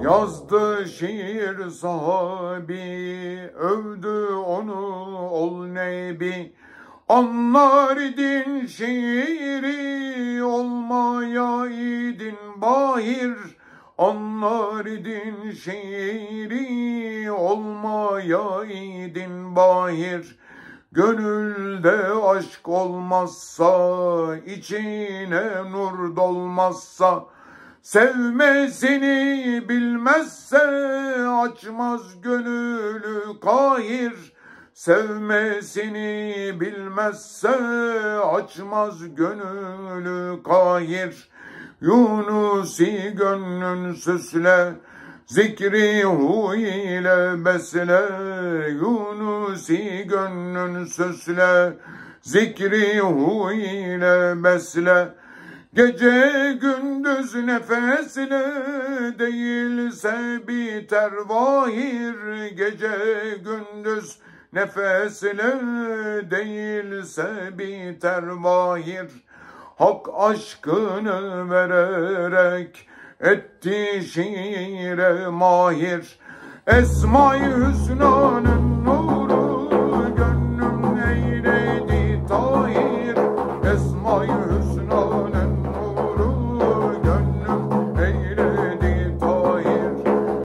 Yazdı şiir sahabi, övdü onu ol nebi. Anlar idin şiiri, olmaya idin bahir. Anlar idin şiiri, olmaya idin bahir. Gönülde aşk olmazsa, içine nur dolmazsa, sevmesini bilmezse açmaz gönülü kahir. Sevmesini bilmezse açmaz gönülü kahir. Yunusi gönlün süsle, zikri hu ile besle. Yunusi gönlün süsle, zikri hu ile besle. Gece gündüz nefesle değilse biter vahir. Gece gündüz nefesle değilse biter vahir. Hak aşkını vererek etti şiire mahir. Esma-i Hüsna'nın